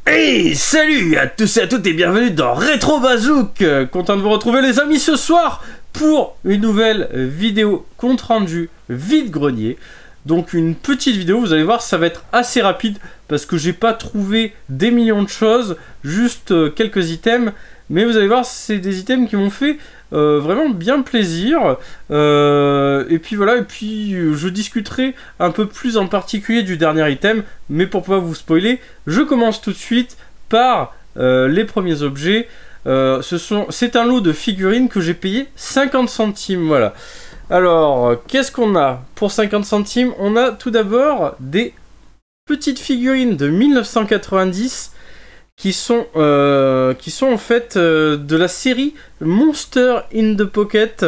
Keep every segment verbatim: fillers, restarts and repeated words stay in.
Hey, salut à tous et à toutes et bienvenue dans Rétro Bazouk. Content de vous retrouver les amis ce soir pour une nouvelle vidéo compte rendu vide-grenier. Donc une petite vidéo, vous allez voir, ça va être assez rapide parce que j'ai pas trouvé des millions de choses, juste quelques items. Mais vous allez voir, c'est des items qui m'ont fait euh, vraiment bien plaisir. Euh, et puis voilà, et puis je discuterai un peu plus en particulier du dernier item. Mais pour pas vous spoiler, je commence tout de suite par euh, les premiers objets. Euh, ce sont, c'est un lot de figurines que j'ai payé cinquante centimes, voilà. Alors, qu'est-ce qu'on a pour cinquante centimes? On a tout d'abord des petites figurines de mille neuf cent quatre-vingt-dix qui sont, euh, qui sont en fait euh, de la série Monster in the Pocket.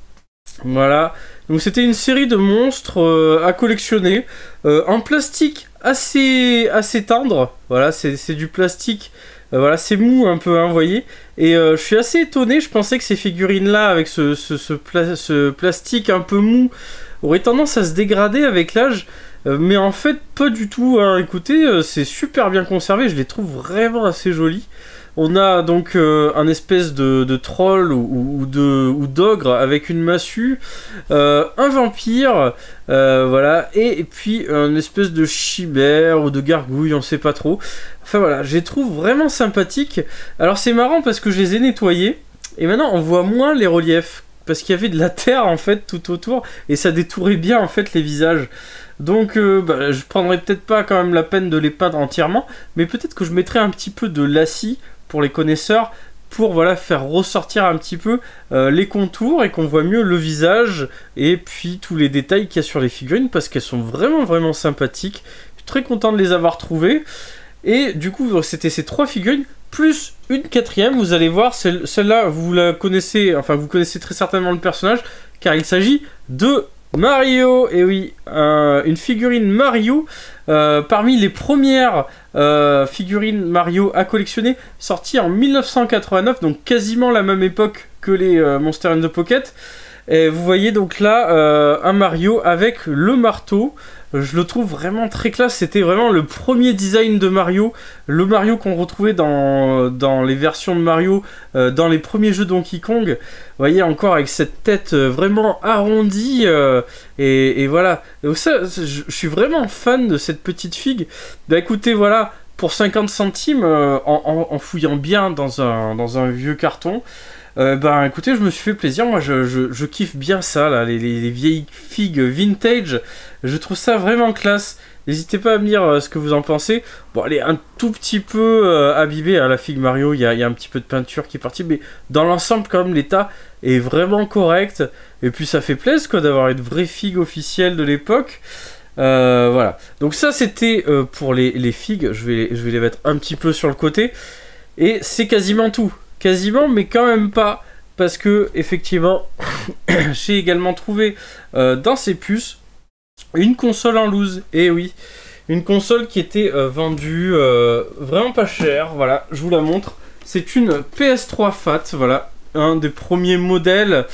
Voilà, donc c'était une série de monstres euh, à collectionner euh, en plastique assez, assez tendre. Voilà, c'est du plastique. Euh, voilà, c'est mou un peu, hein, vous voyez. Et euh, je suis assez étonné, je pensais que ces figurines-là, avec ce, ce, ce, pla ce plastique un peu mou, auraient tendance à se dégrader avec l'âge. Euh, mais en fait, pas du tout, hein. Écoutez, euh, c'est super bien conservé, je les trouve vraiment assez jolis. On a donc euh, un espèce de, de troll ou, ou de ou d'ogre avec une massue, euh, un vampire, euh, voilà, et, et puis une espèce de chimère ou de gargouille, on sait pas trop. Enfin voilà, je les trouve vraiment sympathiques. Alors c'est marrant parce que je les ai nettoyés, et maintenant on voit moins les reliefs, parce qu'il y avait de la terre en fait tout autour, et ça détourait bien en fait les visages. Donc euh, bah, je prendrais peut-être pas quand même la peine de les peindre entièrement, mais peut-être que je mettrai un petit peu de lacis pour les connaisseurs, pour voilà, faire ressortir un petit peu euh, les contours et qu'on voit mieux le visage et puis tous les détails qu'il y a sur les figurines, parce qu'elles sont vraiment vraiment sympathiques. Je suis très content de les avoir trouvées. Et du coup c'était ces trois figurines plus une quatrième, vous allez voir, celle-là vous la connaissez, enfin vous connaissez très certainement le personnage, car il s'agit de Mario. Et oui, euh, une figurine Mario, euh, parmi les premières euh, figurines Mario à collectionner, sortie en mille neuf cent quatre-vingt-neuf, donc quasiment la même époque que les euh, Monster in the Pocket. Et vous voyez donc là euh, un Mario avec le marteau. Je le trouve vraiment très classe, c'était vraiment le premier design de Mario, le Mario qu'on retrouvait dans, dans les versions de Mario, euh, dans les premiers jeux Donkey Kong. Vous voyez, encore avec cette tête vraiment arrondie, euh, et, et voilà. Donc ça, je, je suis vraiment fan de cette petite figue. Bah écoutez, voilà, pour cinquante centimes, euh, en, en, en fouillant bien dans un, dans un vieux carton, Euh, ben écoutez, je me suis fait plaisir, moi je, je, je kiffe bien ça, là, les, les, les vieilles figues vintage, je trouve ça vraiment classe. N'hésitez pas à me dire euh, ce que vous en pensez. Bon, elle est un tout petit peu euh, abîmée, hein, la figue Mario, il y a, y a un petit peu de peinture qui est partie, mais dans l'ensemble quand même l'état est vraiment correct, et puis ça fait plaisir quoi d'avoir une vraie figue officielle de l'époque. Euh, voilà, donc ça c'était euh, pour les, les figues, je vais, je vais les mettre un petit peu sur le côté, et c'est quasiment tout. Quasiment, mais quand même pas, parce que effectivement, j'ai également trouvé euh, dans ces puces une console en loose. Et oui, une console qui était euh, vendue euh, vraiment pas cher. Voilà, je vous la montre. C'est une P S trois Fat, voilà, un des premiers modèles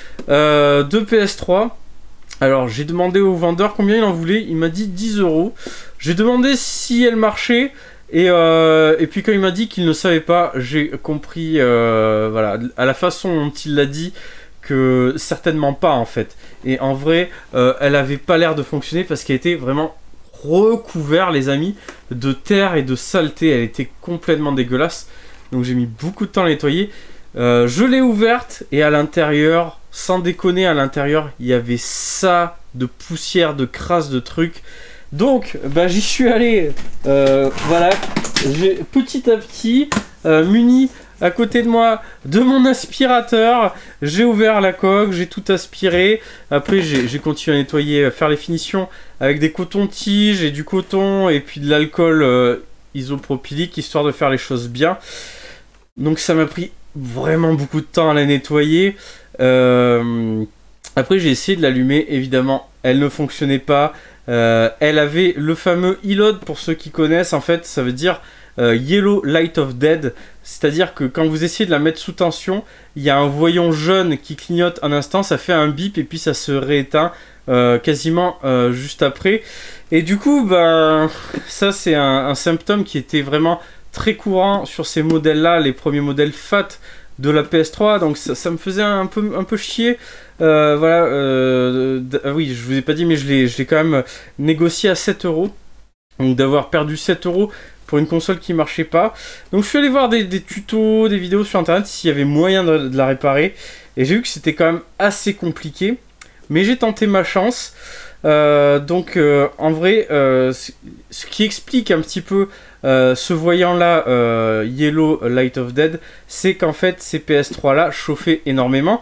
euh, de P S trois. Alors j'ai demandé au vendeur combien il en voulait, il m'a dit dix euros. J'ai demandé si elle marchait. Et, euh, et puis quand il m'a dit qu'il ne savait pas, j'ai compris, euh, voilà, à la façon dont il l'a dit, que certainement pas en fait. Et en vrai, euh, elle avait pas l'air de fonctionner parce qu'elle était vraiment recouverte, les amis, de terre et de saleté. Elle était complètement dégueulasse. Donc j'ai mis beaucoup de temps à nettoyer. Euh, je l'ai ouverte et à l'intérieur, sans déconner, à l'intérieur, il y avait ça de poussière, de crasse, de trucs. Donc, bah, j'y suis allé, euh, voilà, j'ai petit à petit, euh, muni à côté de moi de mon aspirateur, j'ai ouvert la coque, j'ai tout aspiré, après j'ai continué à nettoyer, à faire les finitions avec des cotons-tiges et du coton et puis de l'alcool euh, isopropylique, histoire de faire les choses bien. Donc ça m'a pris vraiment beaucoup de temps à la nettoyer. Euh, après j'ai essayé de l'allumer, évidemment, elle ne fonctionnait pas. Euh, elle avait le fameux E L O D, pour ceux qui connaissent, en fait ça veut dire euh, Yellow Light of Dead, c'est à dire que quand vous essayez de la mettre sous tension, il y a un voyant jaune qui clignote un instant, ça fait un bip et puis ça se rééteint euh, quasiment euh, juste après. Et du coup, ben, ça c'est un, un symptôme qui était vraiment très courant sur ces modèles-là, les premiers modèles Fat de la P S trois, donc ça, ça me faisait un peu, un peu chier. Euh, voilà, euh, ah oui, je vous ai pas dit, mais je l'ai quand même négocié à sept euros. Donc d'avoir perdu sept euros pour une console qui marchait pas. Donc je suis allé voir des, des tutos, des vidéos sur internet s'il y avait moyen de, de la réparer. Et j'ai vu que c'était quand même assez compliqué. Mais j'ai tenté ma chance. Euh, donc euh, en vrai, euh, ce qui explique un petit peu euh, ce voyant-là, euh, Yellow Light of Dead, c'est qu'en fait ces P S trois-là chauffaient énormément.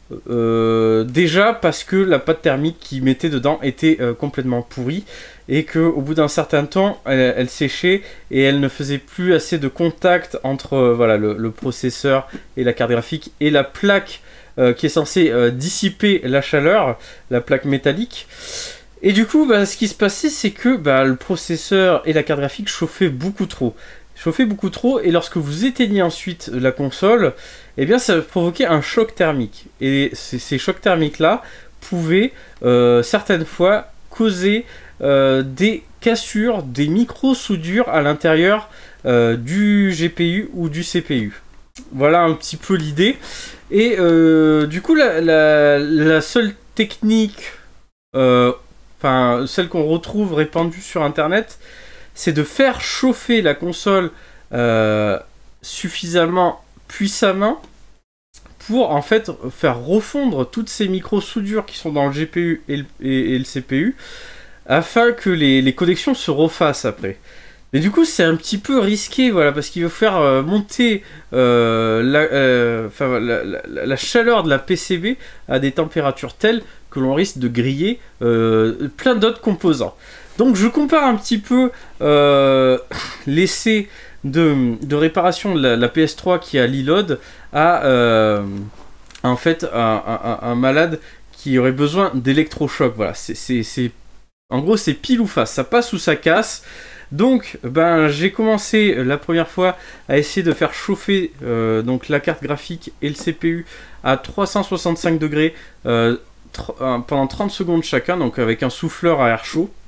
Euh, déjà parce que la pâte thermique qu'ils mettaient dedans était euh, complètement pourrie et qu'au bout d'un certain temps elle, elle séchait et elle ne faisait plus assez de contact entre euh, voilà, le, le processeur et la carte graphique et la plaque euh, qui est censée euh, dissiper la chaleur, la plaque métallique. Et du coup bah, ce qui se passait c'est que bah, le processeur et la carte graphique chauffaient beaucoup trop. Chauffaient beaucoup trop et lorsque vous éteignez ensuite la console, eh bien ça provoquait un choc thermique. Et ces, ces chocs thermiques là pouvaient euh, certaines fois causer euh, des cassures, des micro-soudures à l'intérieur euh, du G P U ou du C P U. Voilà un petit peu l'idée. Et euh, du coup la, la, la seule technique, euh, enfin celle qu'on retrouve répandue sur internet, c'est de faire chauffer la console euh, suffisamment puissamment pour en fait faire refondre toutes ces micro-soudures qui sont dans le G P U et le, et, et le C P U afin que les, les connexions se refassent après. Mais du coup c'est un petit peu risqué, voilà, parce qu'il va faire euh, monter euh, la, euh, enfin, la, la, la chaleur de la P C B à des températures telles que l'on risque de griller euh, plein d'autres composants. Donc je compare un petit peu euh, l'essai de, de réparation de la, la P S trois qui a l'e-load à euh, en fait un, un, un malade qui aurait besoin d'électrochoc. Voilà, c'est en gros c'est pile ou face, ça passe ou ça casse. Donc ben j'ai commencé la première fois à essayer de faire chauffer euh, donc la carte graphique et le C P U à trois cent soixante-cinq degrés euh, pendant trente secondes chacun, donc avec un souffleur à air chaud.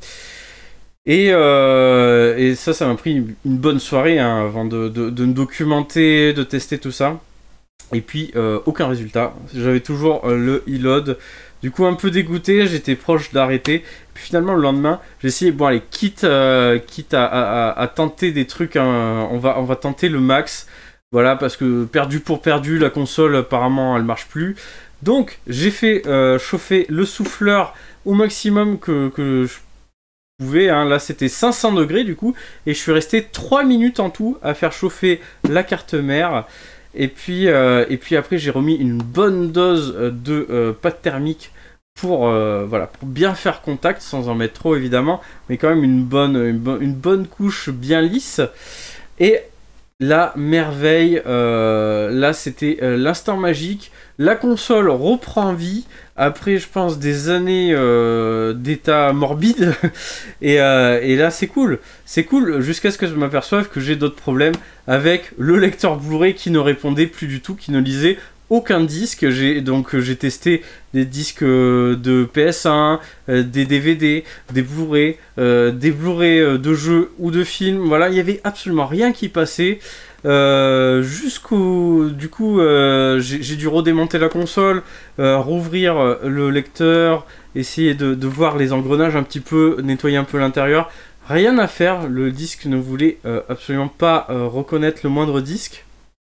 Et, euh, et ça, ça m'a pris une bonne soirée hein, avant de, de, de me documenter, de tester tout ça. Et puis, euh, aucun résultat. J'avais toujours euh, le e-load. Du coup, un peu dégoûté, j'étais proche d'arrêter. Puis finalement, le lendemain, j'ai essayé, bon allez, quitte, euh, quitte à, à, à tenter des trucs, hein, on, va, on va tenter le max. Voilà, parce que perdu pour perdu, la console, apparemment, elle marche plus. Donc, j'ai fait euh, chauffer le souffleur au maximum que, que je pouvais, hein. Là c'était cinq cents degrés du coup, et je suis resté trois minutes en tout à faire chauffer la carte mère. Et puis, euh, et puis après j'ai remis une bonne dose de euh, pâte thermique pour, euh, voilà, pour bien faire contact, sans en mettre trop évidemment, mais quand même une bonne, une, bo une bonne couche bien lisse. Et la merveille, euh, là c'était euh, l'instant magique. La console reprend vie après, je pense, des années euh, d'état morbide. et, euh, et là, c'est cool. C'est cool jusqu'à ce que je m'aperçoive que j'ai d'autres problèmes avec le lecteur Blu-ray qui ne répondait plus du tout, qui ne lisait aucun disque. J'ai donc j'ai testé des disques de P S un, euh, des D V D, des Blu-ray, euh, des Blu-ray de jeux ou de films. Voilà, il n'y avait absolument rien qui passait. Euh, jusqu'au du coup euh, j'ai dû redémonter la console, euh, rouvrir le lecteur, essayer de, de voir les engrenages un petit peu, nettoyer un peu l'intérieur. Rien à faire, le disque ne voulait euh, absolument pas euh, reconnaître le moindre disque.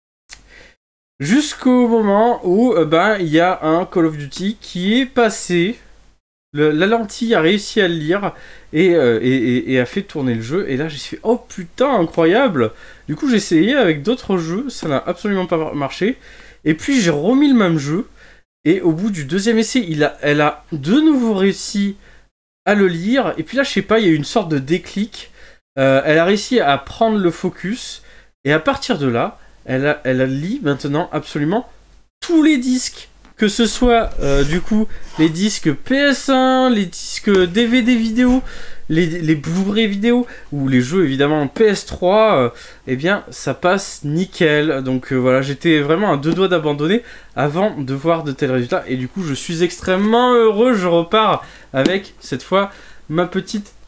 Jusqu'au moment où euh, ben il y a un Call of Duty qui est passé. Le, la lentille a réussi à le lire et, euh, et, et, et a fait tourner le jeu. Et là j'ai fait oh putain incroyable. Du coup j'ai essayé avec d'autres jeux, ça n'a absolument pas marché. Et puis j'ai remis le même jeu. Et au bout du deuxième essai, il a, elle a de nouveau réussi à le lire. Et puis là je sais pas, il y a eu une sorte de déclic. Euh, elle a réussi à prendre le focus. Et à partir de là, elle a, elle a lit maintenant absolument tous les disques. Que ce soit euh, du coup les disques P S un, les disques D V D vidéo, les, les Blu-ray vidéo ou les jeux évidemment P S trois, euh, eh bien ça passe nickel. Donc euh, voilà, j'étais vraiment à deux doigts d'abandonner avant de voir de tels résultats. Et du coup je suis extrêmement heureux, je repars avec cette fois ma petite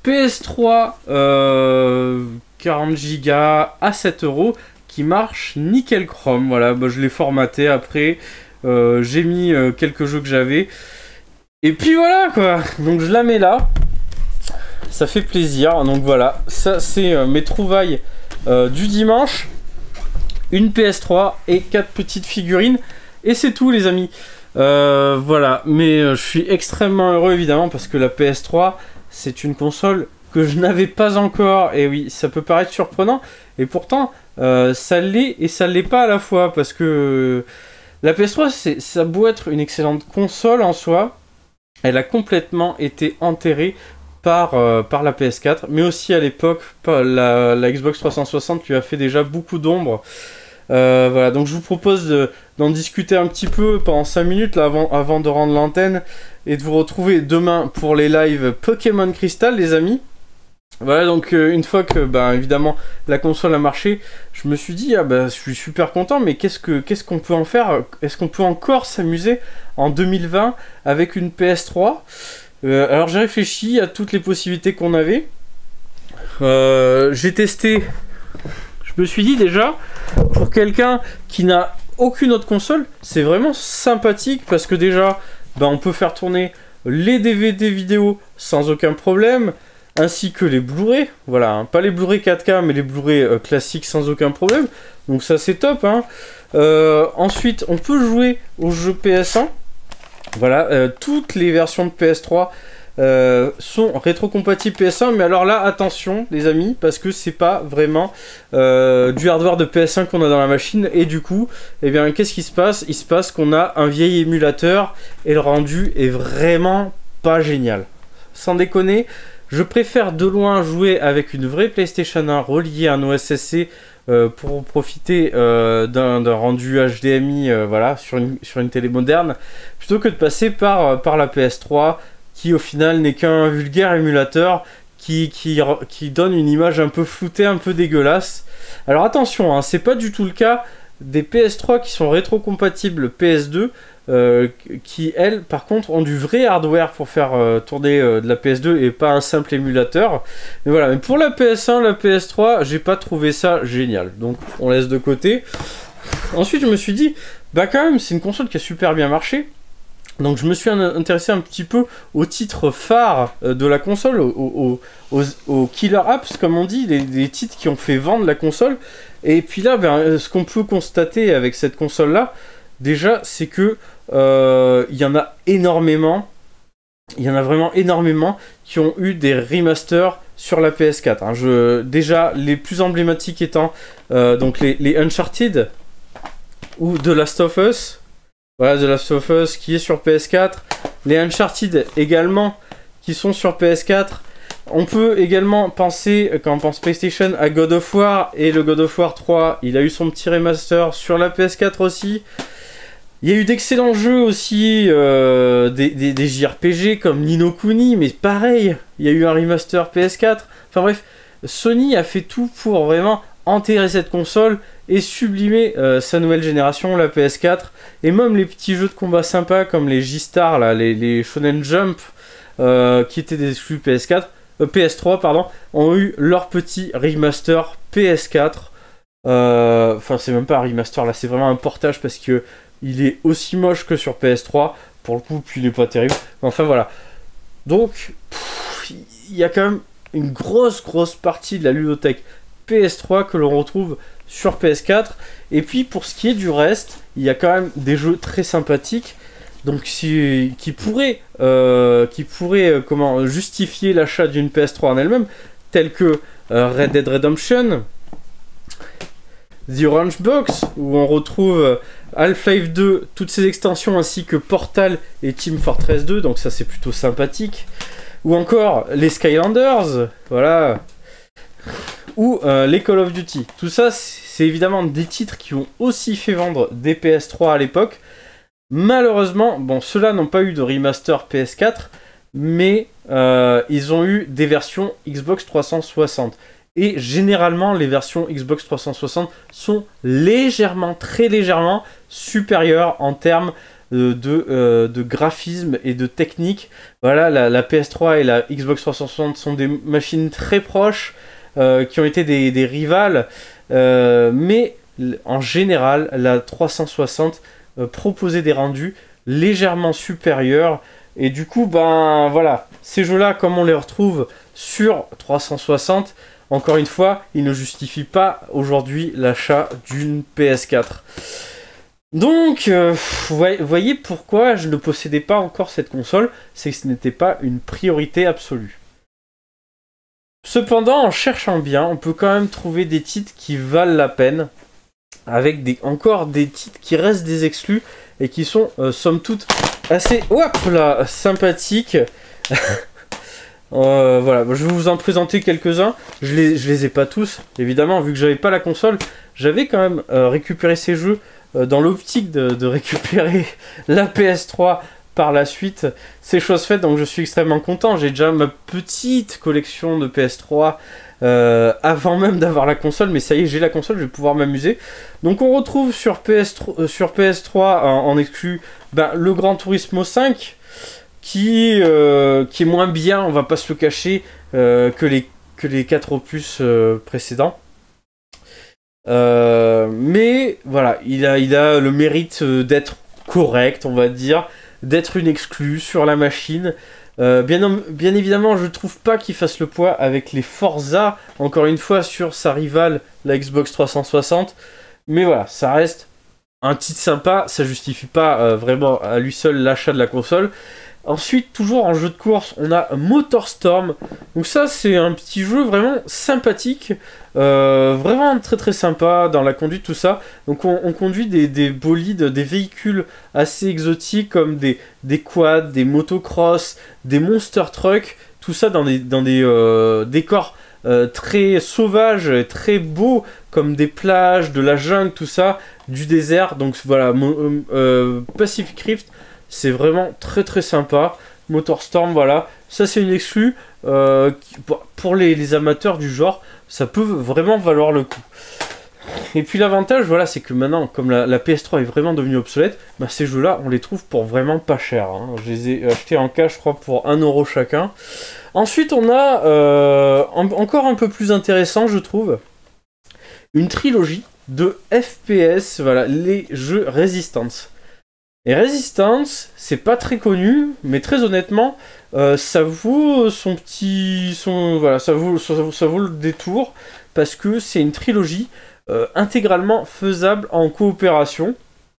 P S trois euh, quarante gigas à sept euros qui marche nickel chrome. Voilà, bah, je l'ai formaté après. Euh, j'ai mis euh, quelques jeux que j'avais. Et puis voilà quoi. Donc je la mets là. Ça fait plaisir. Donc voilà, ça c'est euh, mes trouvailles euh, du dimanche. Une P S trois et quatre petites figurines. Et c'est tout les amis. Euh, voilà, mais euh, je suis extrêmement heureux évidemment parce que la P S trois c'est une console que je n'avais pas encore. Et oui, ça peut paraître surprenant. Et pourtant, euh, ça l'est et ça l'est pas à la fois. Parce que euh, la P S trois, c'est, ça a beau être une excellente console en soi, elle a complètement été enterrée par, euh, par la P S quatre. Mais aussi à l'époque, la, la Xbox trois cent soixante lui a fait déjà beaucoup d'ombre. Euh, voilà, donc je vous propose de, d'en discuter un petit peu pendant cinq minutes là, avant, avant de rendre l'antenne et de vous retrouver demain pour les lives Pokémon Crystal les amis. Voilà, donc euh, une fois que bah, évidemment la console a marché, je me suis dit ah bah je suis super content, mais qu'est-ce que qu'est-ce qu'on peut en faire? Est-ce qu'on peut encore s'amuser en deux mille vingt avec une P S trois? euh, Alors j'ai réfléchi à toutes les possibilités qu'on avait. Euh, j'ai testé. Je me suis dit déjà, pour quelqu'un qui n'a aucune autre console, c'est vraiment sympathique parce que déjà, bah, on peut faire tourner les D V D vidéo sans aucun problème, ainsi que les Blu-ray. Voilà, hein, pas les Blu-ray quatre K, mais les Blu-ray euh, classiques sans aucun problème. Donc ça c'est top. Hein. Euh, ensuite, on peut jouer aux jeux P S un. Voilà, euh, toutes les versions de P S trois. Euh, sont rétrocompatibles P S un, mais alors là attention les amis parce que c'est pas vraiment euh, du hardware de P S un qu'on a dans la machine et du coup eh bien qu'est-ce qui se passe? Il se passe qu'on a un vieil émulateur et le rendu est vraiment pas génial. Sans déconner, je préfère de loin jouer avec une vraie PlayStation un reliée à un O S S C euh, pour profiter euh, d'un, d'un rendu H D M I euh, voilà, sur, une, sur une télé moderne plutôt que de passer par, euh, par la P S trois qui au final n'est qu'un vulgaire émulateur qui, qui, qui donne une image un peu floutée, un peu dégueulasse. Alors attention, hein, c'est pas du tout le cas des P S trois qui sont rétrocompatibles P S deux, euh, qui elles par contre ont du vrai hardware pour faire euh, tourner euh, de la P S deux et pas un simple émulateur. Mais voilà, mais pour la P S un, la P S trois, j'ai pas trouvé ça génial. Donc on laisse de côté. Ensuite je me suis dit, bah quand même c'est une console qui a super bien marché. Donc je me suis intéressé un petit peu aux titres phares de la console, aux, aux, aux, aux killer apps comme on dit, les, les titres qui ont fait vendre la console. Et puis là, ben, ce qu'on peut constater avec cette console-là, déjà, c'est que euh, il y en a énormément, il y en a vraiment énormément qui ont eu des remasters sur la P S quatre. Hein. Je, déjà, les plus emblématiques étant euh, donc les, les Uncharted ou The Last of Us. Voilà, The Last of Us qui est sur P S quatre. Les Uncharted également qui sont sur P S quatre. On peut également penser, quand on pense PlayStation, à God of War. Et le God of War trois, il a eu son petit remaster sur la P S quatre aussi. Il y a eu d'excellents jeux aussi, euh, des, des, des J R P G comme Ni no Kuni. Mais pareil, il y a eu un remaster P S quatre. Enfin bref, Sony a fait tout pour vraiment enterrer cette console et sublimer euh, sa nouvelle génération, la P S quatre, et même les petits jeux de combat sympas comme les J-Star, là, les, les Shonen Jump, euh, qui étaient des exclus P S quatre, euh, P S trois, pardon, ont eu leur petit remaster P S quatre. Enfin, euh, c'est même pas un remaster, là, c'est vraiment un portage parce que il est aussi moche que sur P S trois, pour le coup, puis il est pas terrible. Enfin, voilà. Donc, il y a quand même une grosse, grosse partie de la ludothèque P S trois que l'on retrouve sur P S quatre. Et puis pour ce qui est du reste, il y a quand même des jeux très sympathiques, donc si, qui pourraient, euh, qui pourraient euh, comment, justifier l'achat d'une P S trois en elle-même, tels que euh, Red Dead Redemption, The Orange Box, où on retrouve euh, Half-Life deux, toutes ses extensions, ainsi que Portal et Team Fortress deux, donc ça c'est plutôt sympathique. Ou encore les Skylanders, voilà. Ou euh, les Call of Duty. Tout ça, c'est évidemment des titres qui ont aussi fait vendre des P S trois à l'époque. Malheureusement, bon, ceux-là n'ont pas eu de remaster P S quatre, mais euh, ils ont eu des versions Xbox trois cent soixante. Et généralement, les versions Xbox trois cent soixante sont légèrement, très légèrement supérieures en termes euh, de, euh, de graphisme et de technique. Voilà, la, la P S trois et la Xbox trois cent soixante sont des machines très proches, euh, qui ont été des, des rivales, euh, mais en général, la trois cent soixante euh, proposait des rendus légèrement supérieurs. Et du coup, ben voilà, ces jeux-là, comme on les retrouve sur trois cent soixante, encore une fois, ils ne justifient pas aujourd'hui l'achat d'une P S quatre. Donc, euh, vous voyez pourquoi je ne possédais pas encore cette console, c'est que ce n'était pas une priorité absolue. Cependant, en cherchant bien, on peut quand même trouver des titres qui valent la peine, avec des, encore des titres qui restent des exclus, et qui sont, euh, somme toute, assez hop là, sympathiques. euh, voilà, je vais vous en présenter quelques-uns. Je les, je les ai pas tous, évidemment, vu que j'avais pas la console. J'avais quand même euh, récupéré ces jeux euh, dans l'optique de, de récupérer la P S trois par la suite. C'est chose faite, donc je suis extrêmement content. J'ai déjà ma petite collection de P S trois euh, avant même d'avoir la console, mais ça y est, j'ai la console, je vais pouvoir m'amuser. Donc on retrouve sur P S trois, euh, sur P S trois en, en exclu ben, le Gran Turismo cinq, qui, euh, qui est moins bien, on va pas se le cacher, euh, que, les, que les quatre opus euh, précédents. Euh, mais voilà, il a, il a le mérite d'être correct, on va dire, d'être une exclue sur la machine. Euh, bien, bien évidemment, je trouve pas qu'il fasse le poids avec les Forza, encore une fois, sur sa rivale, la Xbox trois cent soixante. Mais voilà, ça reste un titre sympa, ça justifie pas euh, vraiment à lui seul l'achat de la console. Ensuite, toujours en jeu de course, on a MotorStorm. Donc ça, c'est un petit jeu vraiment sympathique, euh, vraiment très très sympa dans la conduite, tout ça. Donc on, on conduit des, des bolides, des véhicules assez exotiques comme des, des quads, des motocross, des monster trucks, tout ça dans des, dans des euh, décors euh, très sauvages, très beaux, comme des plages, de la jungle, tout ça, du désert. Donc voilà, euh, Pacific Rift, c'est vraiment très très sympa. MotorStorm, voilà. Ça, c'est une exclue. Euh, qui, pour les, les amateurs du genre, ça peut vraiment valoir le coup. Et puis l'avantage, voilà, c'est que maintenant, comme la, la P S trois est vraiment devenue obsolète, bah, ces jeux-là, on les trouve pour vraiment pas cher. Hein. Je les ai achetés en cash, je crois, pour un euro chacun. Ensuite, on a, euh, en, encore un peu plus intéressant, je trouve, une trilogie de F P S, voilà, les jeux Resistance. Et Resistance, c'est pas très connu, mais très honnêtement, euh, ça vaut son petit, son voilà, ça vaut, ça, ça vaut le détour parce que c'est une trilogie euh, intégralement faisable en coopération.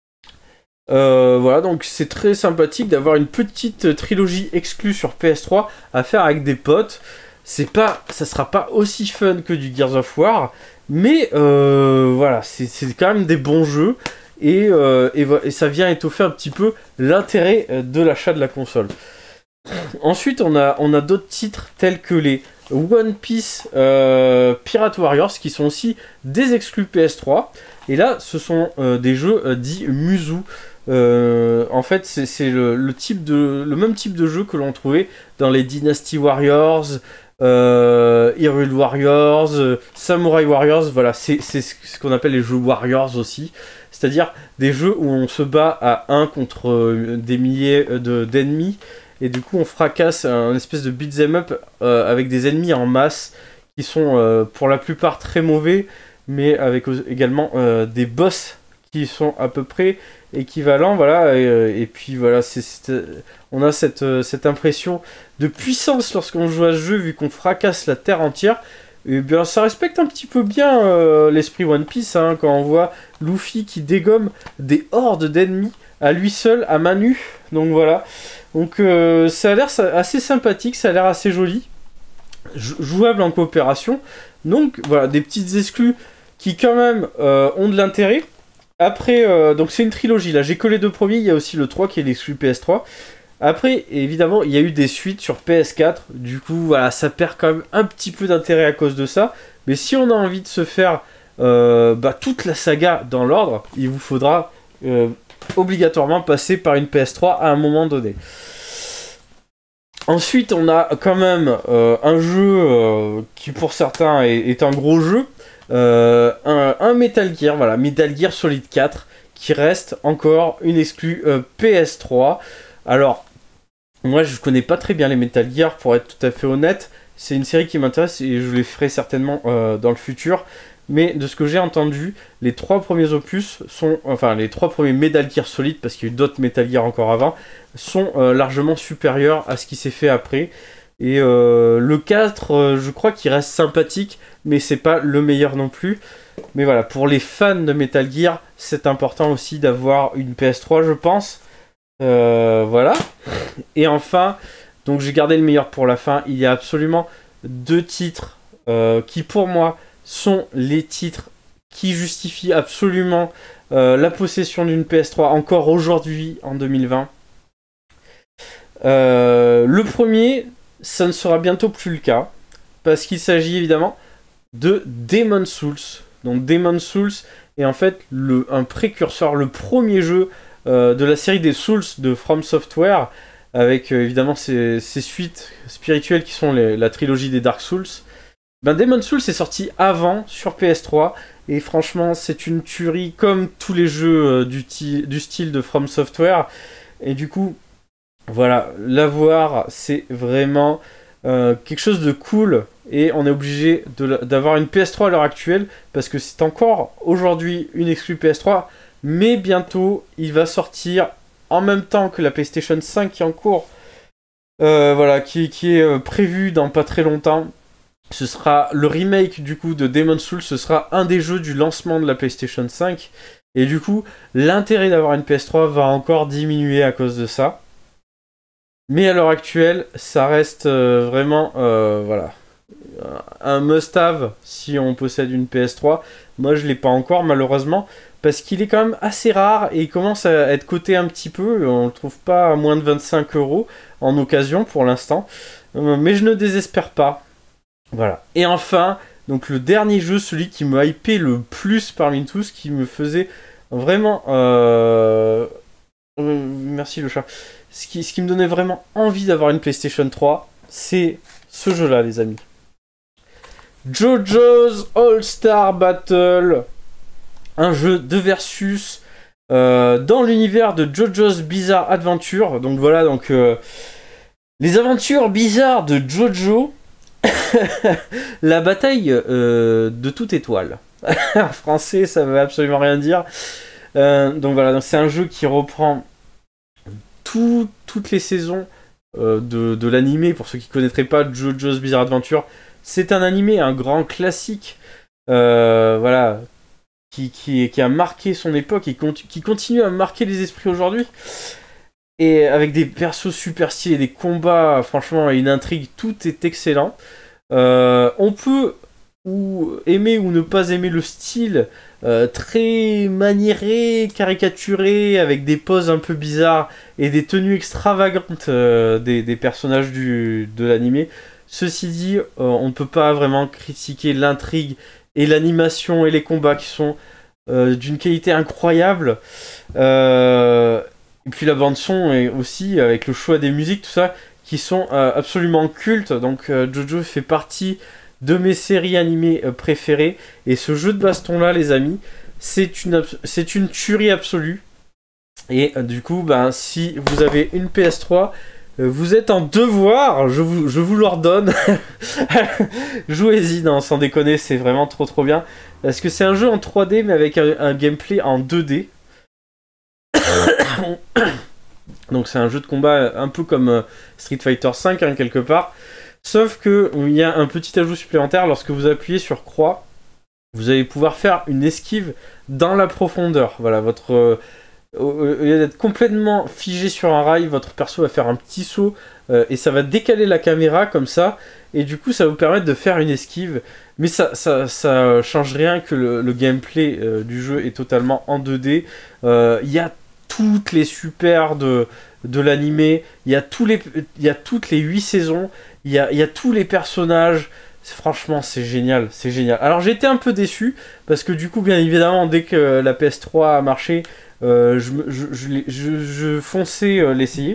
Euh, voilà, donc c'est très sympathique d'avoir une petite trilogie exclue sur P S trois à faire avec des potes. C'est pas, ça sera pas aussi fun que du Gears of War, mais euh, voilà, c'est quand même des bons jeux. Et, euh, et, et ça vient étoffer un petit peu l'intérêt de l'achat de la console. Ensuite, on a, on a d'autres titres tels que les One Piece euh, Pirate Warriors, qui sont aussi des exclus P S trois. Et là, ce sont euh, des jeux euh, dits Muzu. Euh, en fait, c'est le, le, type de, le même type de jeu que l'on trouvait dans les Dynasty Warriors, euh, Hyrule Warriors, euh, Samurai Warriors. Voilà, c'est ce qu'on appelle les jeux Warriors aussi. C'est-à-dire des jeux où on se bat à un contre euh, des milliers d'ennemis, de, et du coup on fracasse un espèce de beat'em up euh, avec des ennemis en masse qui sont euh, pour la plupart très mauvais, mais avec également euh, des boss qui sont à peu près équivalents, voilà, et, et puis voilà, c'est, c'est, on a cette, cette impression de puissance lorsqu'on joue à ce jeu, vu qu'on fracasse la terre entière. Et bien ça respecte un petit peu bien euh, l'esprit One Piece, hein, quand on voit Luffy qui dégomme des hordes d'ennemis à lui seul, à main nue. Donc voilà, donc euh, ça a l'air assez sympathique, ça a l'air assez joli, jouable en coopération. Donc voilà, des petites exclus qui quand même euh, ont de l'intérêt. Après, euh, donc c'est une trilogie, là j'ai que les deux premiers, il y a aussi le trois qui est l'exclu P S trois. Après, évidemment, il y a eu des suites sur P S quatre, du coup, voilà, ça perd quand même un petit peu d'intérêt à cause de ça. Mais si on a envie de se faire euh, bah, toute la saga dans l'ordre, il vous faudra euh, obligatoirement passer par une P S trois à un moment donné. Ensuite, on a quand même euh, un jeu euh, qui, pour certains, est, est un gros jeu. Euh, un, un Metal Gear, voilà, Metal Gear Solid quatre, qui reste encore une exclue euh, P S trois. Alors, moi je connais pas très bien les Metal Gear pour être tout à fait honnête. C'est une série qui m'intéresse et je les ferai certainement euh, dans le futur. Mais de ce que j'ai entendu, les trois premiers opus sont, enfin les trois premiers Metal Gear Solid, parce qu'il y a eu d'autres Metal Gear encore avant, sont euh, largement supérieurs à ce qui s'est fait après. Et euh, le quatre, euh, je crois qu'il reste sympathique, mais c'est pas le meilleur non plus. Mais voilà, pour les fans de Metal Gear, c'est important aussi d'avoir une P S trois, je pense. Euh, voilà. Et enfin, donc j'ai gardé le meilleur pour la fin. Il y a absolument deux titres euh, qui, pour moi, sont les titres qui justifient absolument euh, la possession d'une P S trois encore aujourd'hui, en deux mille vingt. Euh, le premier, ça ne sera bientôt plus le cas, parce qu'il s'agit évidemment de Demon's Souls. Donc Demon's Souls est en fait le, un précurseur, le premier jeu euh, de la série des Souls de From Software, avec euh, évidemment ses, ses suites spirituelles qui sont les, la trilogie des Dark Souls. Ben, Demon's Souls est sorti avant sur P S trois, et franchement c'est une tuerie comme tous les jeux euh, du, du style de From Software. Et du coup, voilà, l'avoir c'est vraiment euh, quelque chose de cool, et on est obligé d'avoir une P S trois à l'heure actuelle, parce que c'est encore aujourd'hui une exclue P S trois, mais bientôt il va sortir en même temps que la PlayStation cinq qui est en cours, euh, voilà, qui, qui est euh, prévu dans pas très longtemps. Ce sera le remake du coup de Demon's Souls, ce sera un des jeux du lancement de la PlayStation cinq. Et du coup, l'intérêt d'avoir une P S trois va encore diminuer à cause de ça. Mais à l'heure actuelle, ça reste euh, vraiment euh, voilà, un must-have si on possède une P S trois. Moi, je ne l'ai pas encore malheureusement, parce qu'il est quand même assez rare et il commence à être coté un petit peu. On ne le trouve pas à moins de vingt-cinq euros en occasion pour l'instant. Euh, mais je ne désespère pas. Voilà. Et enfin, donc le dernier jeu, celui qui me hypait le plus parmi tous, qui me faisait vraiment... Euh... Euh, merci le chat. Ce qui, ce qui me donnait vraiment envie d'avoir une PlayStation trois, c'est ce jeu-là, les amis. JoJo's All-Star Battle. Un jeu de versus euh, dans l'univers de JoJo's Bizarre Adventure. Donc voilà, donc... Euh, les aventures bizarres de JoJo... La bataille euh, de toute étoile. En français, ça veut absolument rien dire. Euh, donc voilà, c'est un jeu qui reprend tout, toutes les saisons euh, de, de l'animé. Pour ceux qui ne connaîtraient pas JoJo's Bizarre Adventure, c'est un animé, un grand classique, euh, voilà, qui, qui, qui a marqué son époque et qui continue à marquer les esprits aujourd'hui. Et avec des persos super stylés, des combats, franchement, et une intrigue, tout est excellent. Euh, on peut ou aimer ou ne pas aimer le style euh, très maniéré, caricaturé, avec des poses un peu bizarres et des tenues extravagantes euh, des, des personnages du, de l'animé. Ceci dit, euh, on ne peut pas vraiment critiquer l'intrigue et l'animation et les combats qui sont euh, d'une qualité incroyable. Euh, Et puis la bande son est aussi, avec le choix des musiques, tout ça, qui sont euh, absolument cultes. Donc euh, JoJo fait partie de mes séries animées euh, préférées. Et ce jeu de baston-là, les amis, c'est une, c'est une tuerie absolue. Et euh, du coup, ben, si vous avez une P S trois, euh, vous êtes en devoir, je vous, je vous l'ordonne. Jouez-y, non, sans déconner, c'est vraiment trop trop bien. Parce que c'est un jeu en trois D, mais avec un, un gameplay en deux D. Donc c'est un jeu de combat un peu comme euh, Street Fighter cinq hein, quelque part, sauf que il y a un petit ajout supplémentaire. Lorsque vous appuyez sur croix, vous allez pouvoir faire une esquive dans la profondeur. Voilà, votre euh, au lieu d'être complètement figé sur un rail, votre perso va faire un petit saut euh, et ça va décaler la caméra comme ça, et du coup ça va vous permettre de faire une esquive. Mais ça, ça, ça change rien que le, le gameplay euh, du jeu est totalement en deux D. Il euh, y a toutes les super de, de l'animé, il y a tous les, il y a toutes les huit saisons, il y a, il y a tous les personnages. Franchement, c'est génial, c'est génial. Alors j'ai été un peu déçu parce que du coup, bien évidemment, dès que la P S trois a marché, euh, je, je, je, je, je fonçais euh, l'essayer.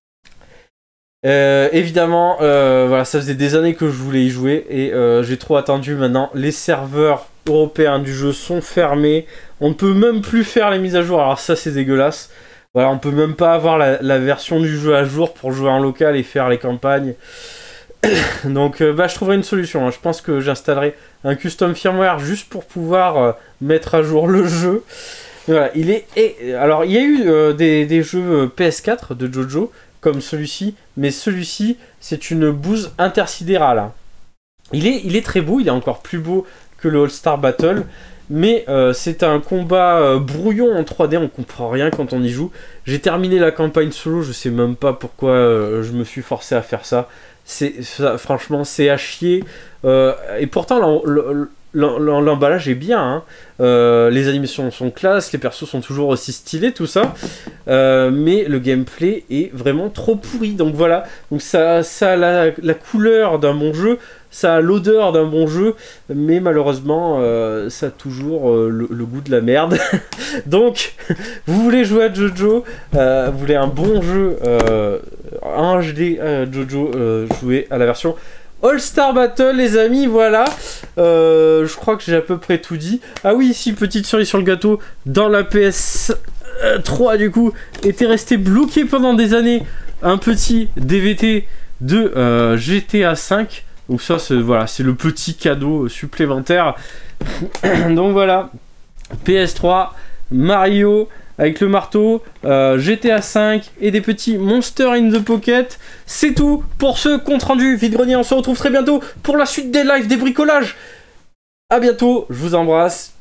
Euh, évidemment, euh, voilà, ça faisait des années que je voulais y jouer et euh, j'ai trop attendu. Maintenant, les serveurs européens du jeu sont fermés. On ne peut même plus faire les mises à jour. Alors ça, c'est dégueulasse. Voilà, on peut même pas avoir la, la version du jeu à jour pour jouer en local et faire les campagnes. Donc euh, bah, je trouverai une solution. Hein. Je pense que j'installerai un custom firmware juste pour pouvoir euh, mettre à jour le jeu. Et voilà, il est... Et, alors, il y a eu euh, des, des jeux P S quatre de Jojo, comme celui-ci, mais celui-ci, c'est une bouse intersidérale. Hein. Il est, il est très beau, il est encore plus beau que le All-Star Battle, mais euh, c'est un combat euh, brouillon en trois D, on comprend rien quand on y joue. J'ai terminé la campagne solo, je sais même pas pourquoi euh, je me suis forcé à faire ça. C'est, ça, franchement, c'est à chier. Euh, et pourtant, l'emballage est bien. Hein. Euh, les animations sont classe, les persos sont toujours aussi stylés, tout ça. Euh, mais le gameplay est vraiment trop pourri. Donc voilà. Donc ça, ça a la, la couleur d'un bon jeu, ça a l'odeur d'un bon jeu, mais malheureusement, euh, ça a toujours euh, le, le goût de la merde. Donc, vous voulez jouer à Jojo, euh, vous voulez un bon jeu euh, en H D euh, Jojo, euh, jouer à la version All-Star Battle, les amis, voilà. Euh, je crois que j'ai à peu près tout dit. Ah oui, ici, petite cerise sur le gâteau, dans la P S trois, du coup, était resté bloqué pendant des années un petit D V D de euh, G T A cinq. Donc ça, c'est voilà, c'est le petit cadeau supplémentaire. Donc voilà, P S trois, Mario avec le marteau, euh, G T A cinq et des petits Monster in the Pocket. C'est tout pour ce compte rendu vide-grenier. On se retrouve très bientôt pour la suite des lives, des bricolages. A bientôt, je vous embrasse.